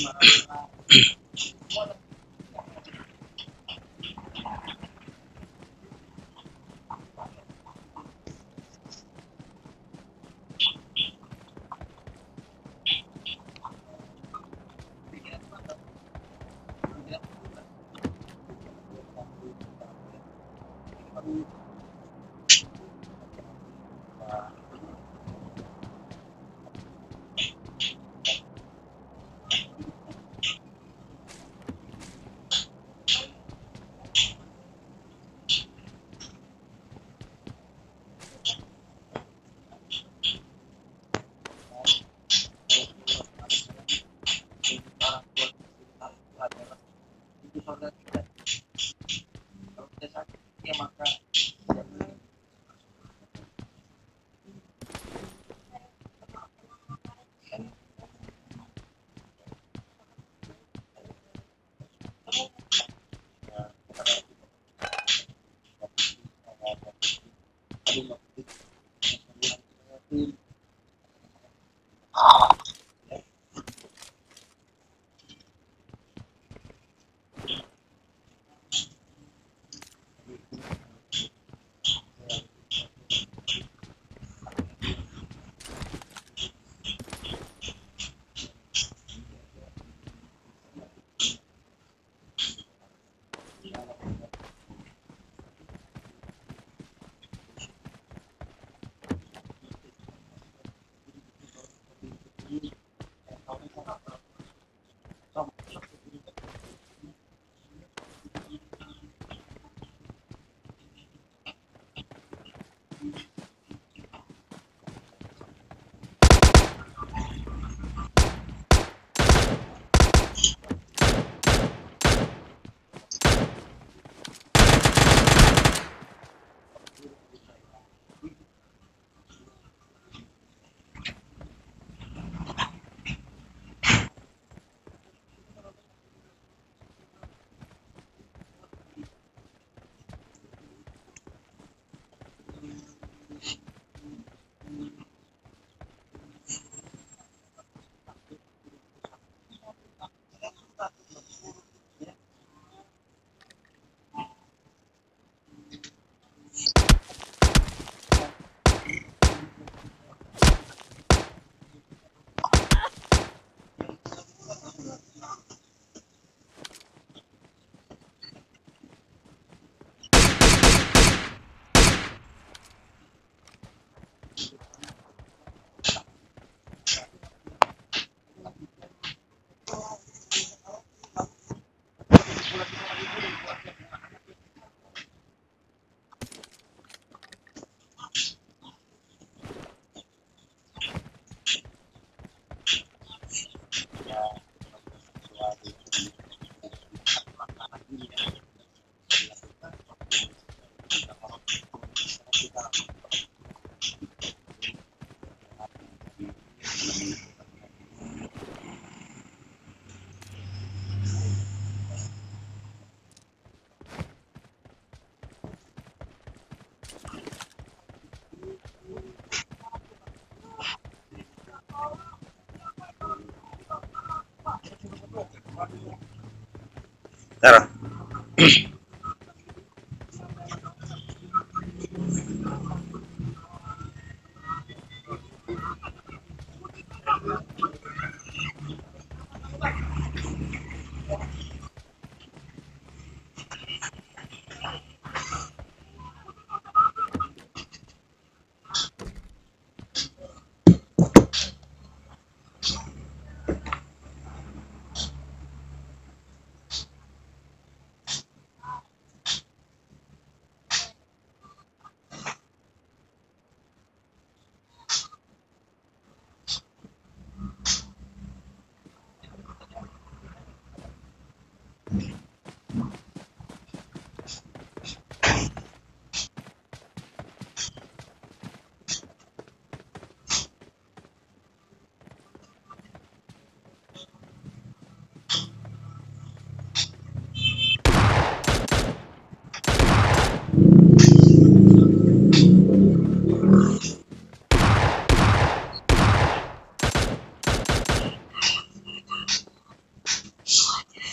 Taruh.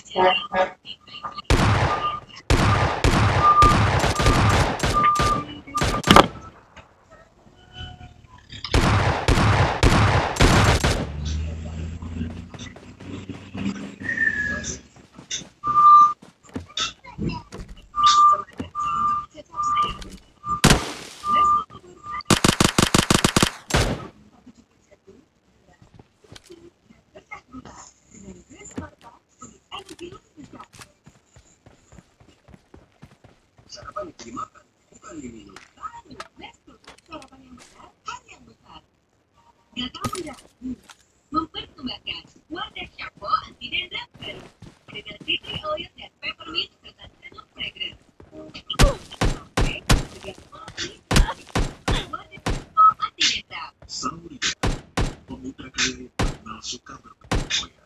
Sarapan dimakan, bukan diminum. Sarapan yang benar, hal yang besar. Gak tahu nggak? Mempersembahkan wadah shampoo anti dandruff baru dengan citri oil dan peppermint serta candle fragrance. Sampai dengan wadah shampoo anti dandruff. Saurida, pemuda kaya yang terkenal suka berfoya-foya.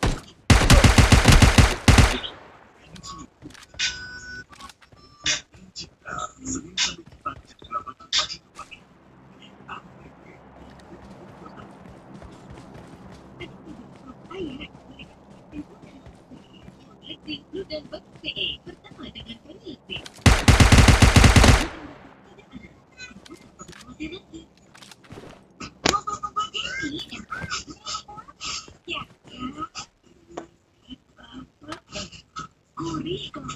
Senin sampai Jumat jam 8 pagi pagi. Listrik Blue dan Box CE bersama dengan Listrik. Mobil-mobil ini ya, gurih kok.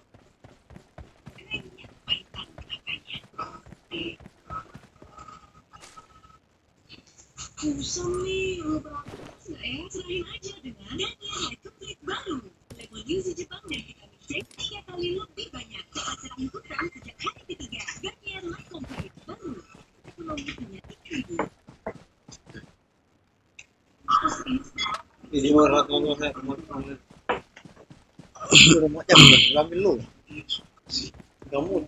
Kusam nih, ngobrol nggak ya? Serahin aja dengan Daniel Light Complete baru. Lemon yuzu Jepang dan vitamin C 3 kali lebih banyak. Cepat serahin kusam sejak hari ketiga. Daniel Light Complete baru. Ekonomi hanya 3.000. Jadi mau ngomong rumahnya belum ambil lu. Kamu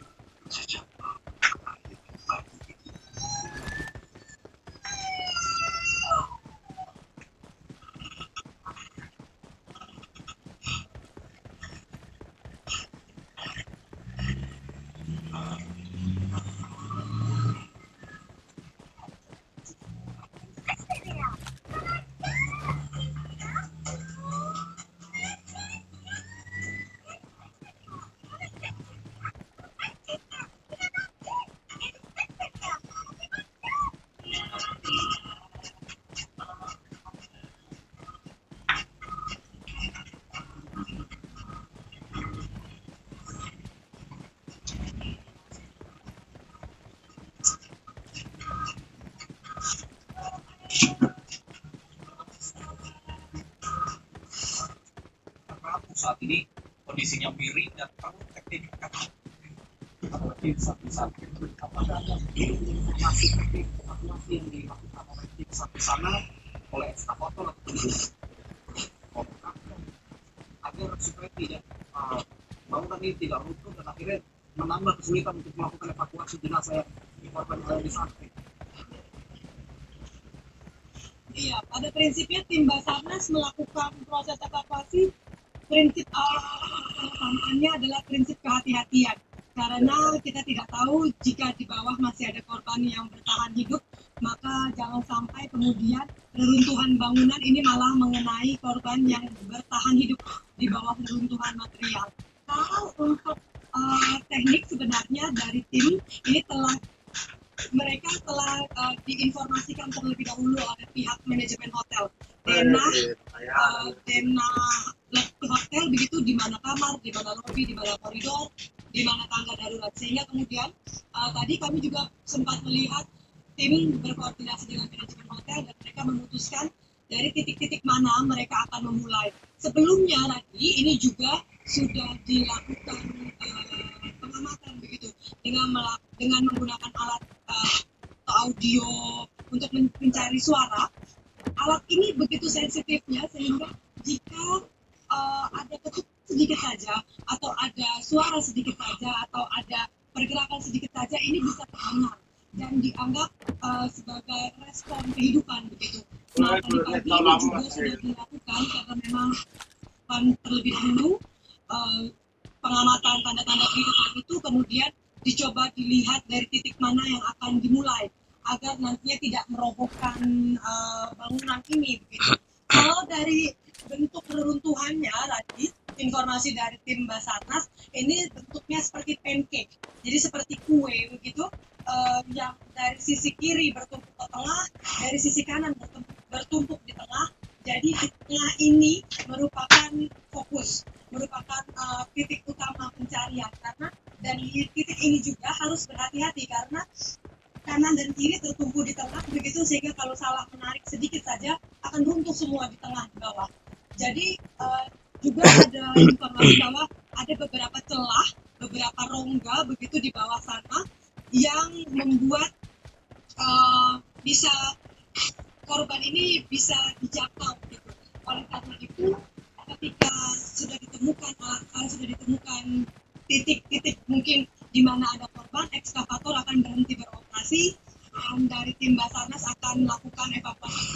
saat ini kondisinya miring dan perlu teknik tim sapi-sapi apakah ada informasi teknik evakuasi yang dilakukan oleh tim sapi sana oleh ekskavator atau agar supaya tidak bangunan ini tidak runtuh dan akhirnya menambah kesulitan untuk melakukan evakuasi jenazah yang dikorban oleh di sana. Iya, pada prinsipnya tim Basarnas melakukan proses evakuasi. Prinsip utamanya adalah prinsip kehati-hatian. Karena kita tidak tahu jika di bawah masih ada korban yang bertahan hidup, maka jangan sampai kemudian reruntuhan bangunan ini malah mengenai korban yang bertahan hidup di bawah reruntuhan material. Kalau untuk teknik sebenarnya dari tim ini mereka telah diinformasikan terlebih dahulu oleh pihak manajemen hotel. Denah hotel begitu, di mana kamar, di mana lobi, di mana koridor, di mana tangga darurat. Sehingga kemudian tadi kami juga sempat melihat tim berkoordinasi dengan manajemen hotel dan mereka memutuskan dari titik-titik mana mereka akan memulai. Sebelumnya tadi ini juga sudah dilakukan pengamatan begitu dengan menggunakan alat audio untuk mencari suara. Alat ini begitu sensitifnya sehingga jika ada ketuk sedikit saja atau ada suara sedikit saja atau ada pergerakan sedikit saja ini bisa terdengar dan dianggap sebagai respon kehidupan begitu. Nah tadi pagi ini juga sudah dilakukan karena memang terlebih dahulu pengamatan tanda-tanda kehidupan itu kemudian dicoba dilihat dari titik mana yang akan dimulai agar nantinya tidak merobohkan bangunan ini begitu. Kalau dari bentuk reruntuhannya tadi informasi dari tim Basarnas ini bentuknya seperti pancake, jadi seperti kue begitu, yang dari sisi kiri bertumpuk ke tengah, dari sisi kanan bertumpuk di tengah. Jadi di tengah ini merupakan fokus, merupakan titik utama pencarian, karena dan di titik ini juga harus berhati-hati karena kanan dan kiri tertumpu di tengah begitu, sehingga kalau salah menarik sedikit saja akan runtuh semua di tengah di bawah. Jadi juga ada informasi bahwa ada beberapa celah, beberapa rongga begitu di bawah sana yang membuat bisa korban ini bisa dijangkau gitu. Oleh karena itu ketika sudah ditemukan titik-titik mungkin di mana ada korban, ekskavator akan berhenti beroperasi dan dari tim Basarnas akan melakukan evakuasi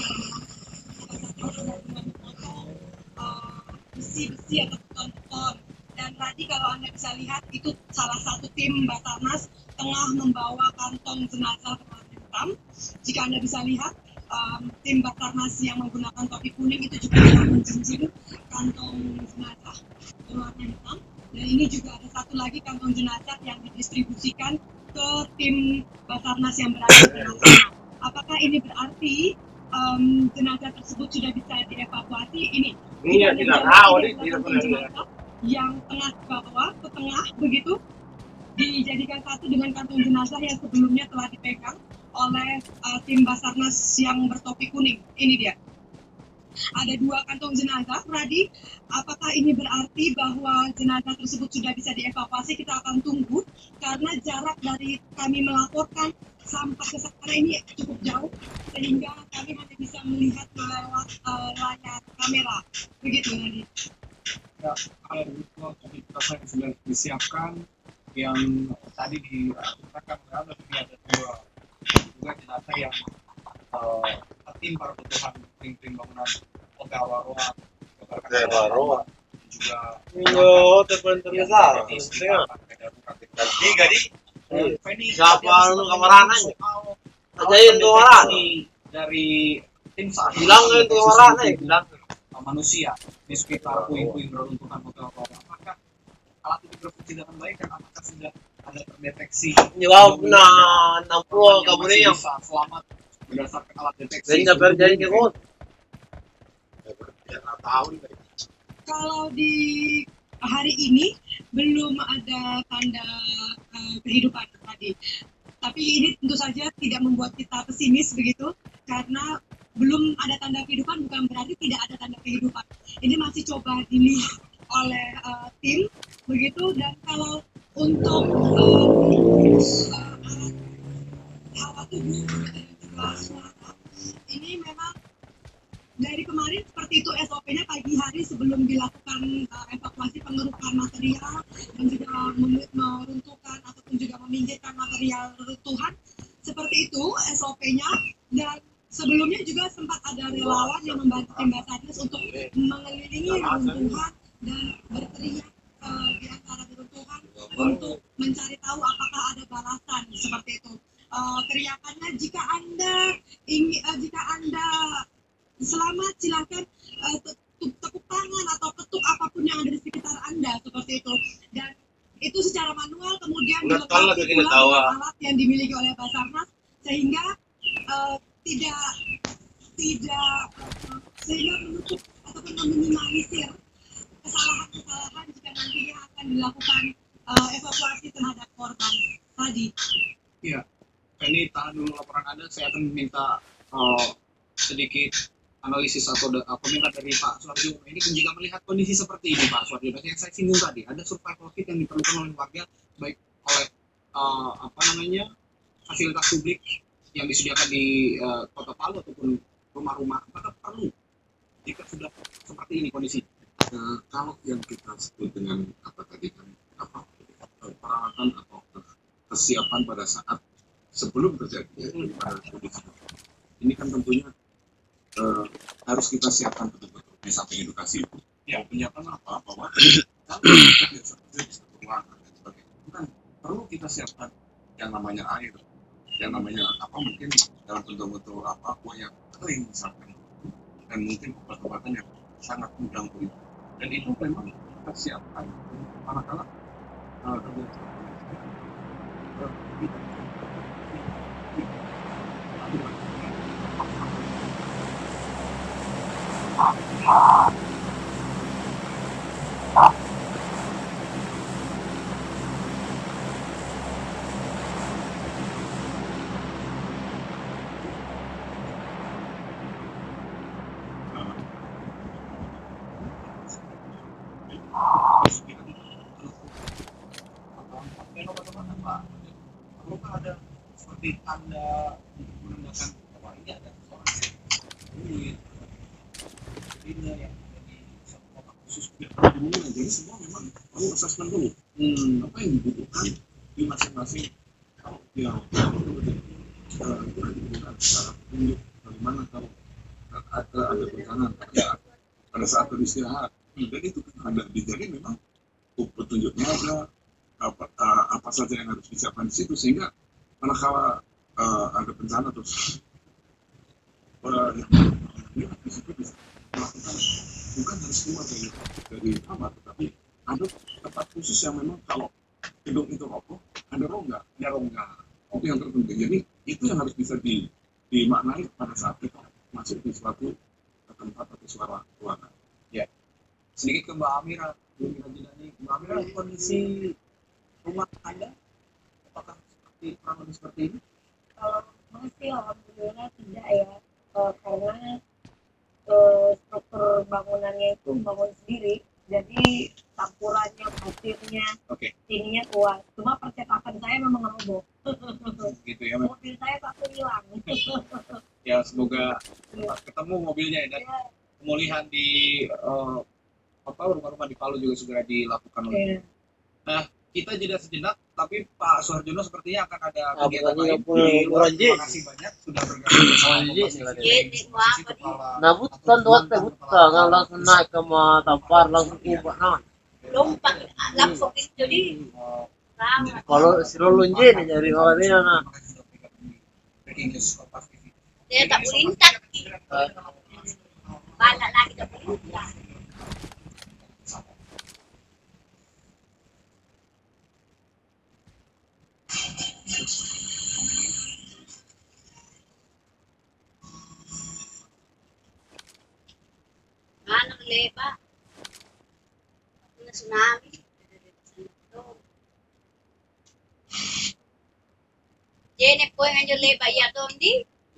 dengan memotong besi-besi atau beton-beton. Dan tadi kalau Anda bisa lihat itu salah satu tim Basarnas tengah membawa kantong jenazah berwarna hitam. Jika Anda bisa lihat tim Basarnas yang menggunakan topi kuning itu juga telah menjunjung kantong jenazah berwarna hitam. Dan ini juga ada satu lagi kantong jenazah yang didistribusikan ke tim Basarnas yang berada di sana. Apakah ini berarti jenazah tersebut sudah bisa dievakuasi? Ini tidak tahu nih, kantong jenazah yang tengah dibawa ke tengah begitu, dijadikan satu dengan kantong jenazah yang sebelumnya telah dipegang oleh tim Basarnas yang bertopi kuning. Ini dia. Ada 2 kantong jenazah, Radi. Apakah ini berarti bahwa jenazah tersebut sudah bisa dievakuasi? Kita akan tunggu karena jarak dari kami melaporkan sampai ke sekarang ini cukup jauh, sehingga kami hanya bisa melihat lewat layar kamera. Begitu, Radi. Ya, kalau begitu aktivitas yang sudah disiapkan yang tadi diceritakan ada juga jenazah yang tim para kebutuhan tim bangunan Hotel Waroa juga terbentuk siapa lu kamarannya ajain tuh orang dari tim saat bilang itu orangnya bilang manusia di sekitar puing-puing reruntuhan Hotel Waroa. Apakah alat itu berfungsi dengan baik dan apakah sudah ada terdeteksi jawab na 60 kaburnya selamat berdasarkan alat deteksi? dan berjalan ke kota Kalau di hari ini belum ada tanda kehidupan tadi, tapi ini tentu saja tidak membuat kita pesimis begitu, karena belum ada tanda kehidupan bukan berarti tidak ada tanda kehidupan. Ini masih coba dilihat oleh tim begitu. Dan kalau untuk alat hawa tubuh dan juga suara, ini memang dari kemarin seperti itu SOP-nya pagi hari sebelum dilakukan evakuasi pengerukan material dan juga meruntuhkan ataupun juga meminggirkan material reruntuhan, seperti itu SOP-nya. Dan sebelumnya juga sempat ada relawan yang membantu tim Basarnas untuk mengelilingi reruntuhan dan berteriak di antara reruntuhan untuk mencari tahu apakah ada balasan seperti itu. Teriakannya jika anda selamat, silakan tepuk tangan atau ketuk apapun yang ada di sekitar Anda, seperti itu. Dan itu secara manual kemudian dilengkapi dengan alat yang dimiliki oleh Basarnas, sehingga sehingga menutup ataupun meminimalisir kesalahan-kesalahan jika nantinya akan dilakukan evakuasi terhadap korban tadi. Iya, ini tahan dulu laporan Anda. Saya akan meminta sedikit analisis atau komentar dari Pak Suwardi. Ini jika melihat kondisi seperti ini Pak Suwardi, yang saya singgung tadi, ada survival kit yang diperlukan oleh warga, baik oleh fasilitas publik yang disediakan di Kota Palu ataupun rumah-rumah. Apakah perlu jika sudah seperti ini kondisi? Kalau yang kita sebut dengan peralatan atau kesiapan pada saat sebelum terjadi kondisi ini kan tentunya harus kita siapkan betul-betul di samping edukasi itu. Ya, penyiapan apa? Bahwa kalau kita biasa bisa ruangan dan sebagainya, itu kan perlu kita siapkan yang namanya air, yang namanya mungkin dalam bentuk kue yang kering misalkan, dan mungkin obat-obatan yang sangat mudah untuk itu. Dan itu memang kita siapkan manakala tidak bagaimana Pak? Apakah ada seperti tanda menandakan bahwa ini ada seorang duit ini yang menjadi satu kotak khusus jadi semua memang perlu assessment dulu apa yang dibutuhkan di masing-masing kalau yang itu dibutuhkan secara petunjuk bagaimana kalau ada bencana pada saat beristirahat dan itu ada jadi memang petunjuknya ada apa saja yang harus disiapkan di situ sehingga manakala ada bencana terus yang di situ bisa melakukan bukan harus keluar dari kamar tetapi ada tempat khusus yang memang kalau gedung itu roboh ada rongga itu yang terpenting jadi itu yang harus bisa dimaknai pada saat kita masuk di suatu tempat atau suara ruangan. Ya, sedikit ke Mbak Amira, Mbak Amira kondisi rumah Anda apakah seperti kurang lebih seperti ini? Kalau masih alhamdulillah tidak ya, karena struktur bangunannya itu bangun sendiri, jadi campurannya, pasirnya, ininya kuat. Cuma percetakan saya memang roboh. Gitu ya, mobil saya satu hilang. Ya semoga ketemu mobilnya dan pemulihan di rumah-rumah di Palu juga segera dilakukan oleh. Nah, kita jeda sejenak, tapi Pak Suharjono sepertinya akan ada kegiatan lain di luar. Terima kasih banyak sudah bergabung bersama Kepala. Nah, bukan nggak langsung naik ke tampar langsung ubah nah. Lompat langsung jadi Kalau si Rolunje nih dari orangnya nah. dia tak melintas. Banyak lagi tak melintas. Mana lepa? Tsunami. Jene po yang lepa ya dong di.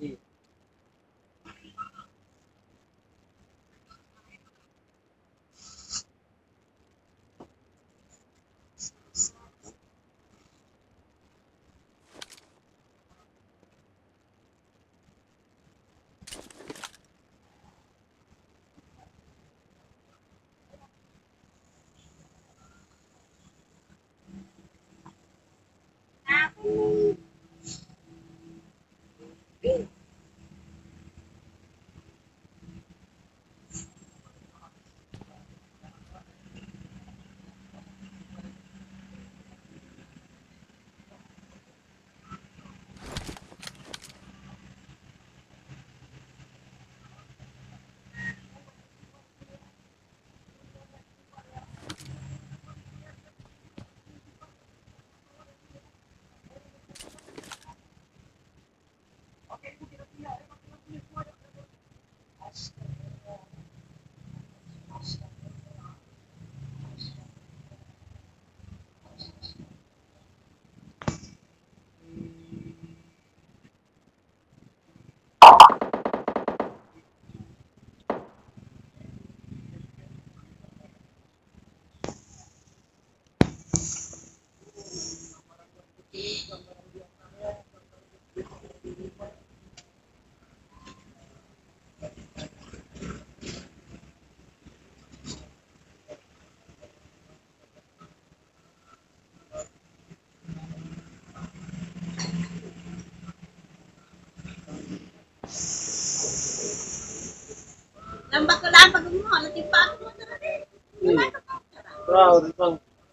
Lambat ke lambat ke rumah, nanti pagi mau terus. Gimana kau? Terus bang.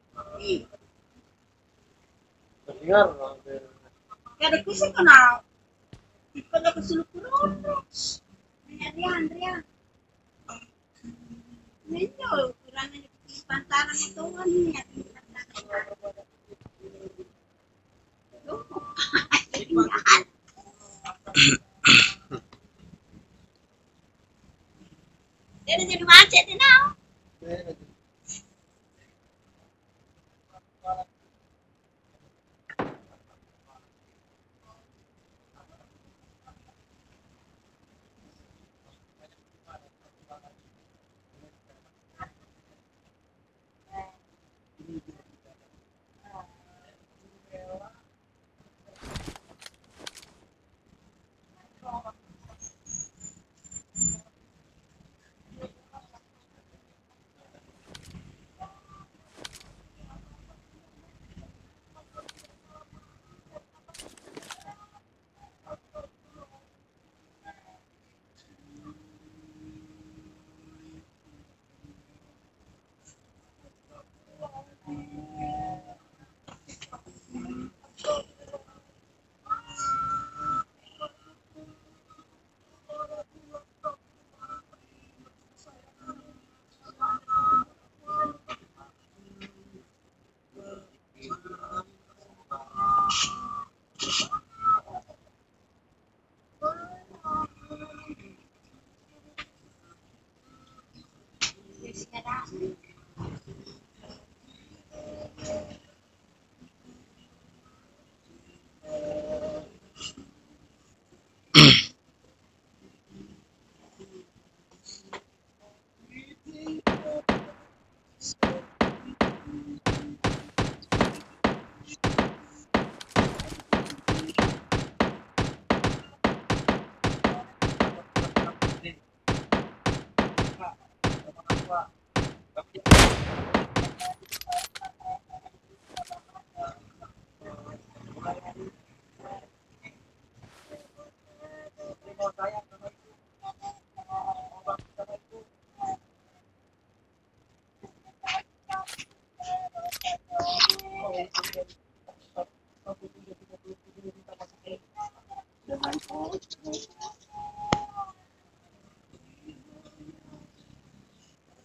Dengar. Kada kusi kenal. Kada kusi kurang. Andrea. Dia udah jadi macet nih now.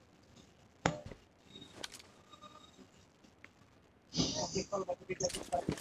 Oke, kalau batu bisa